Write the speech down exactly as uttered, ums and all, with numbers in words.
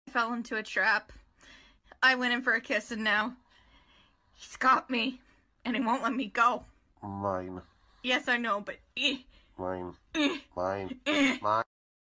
fell into a trap. I went in for a kiss and now he's got me and he won't let me go. Mine. Yes, I know, but... Mine. Eh, Mine. eh. Mine.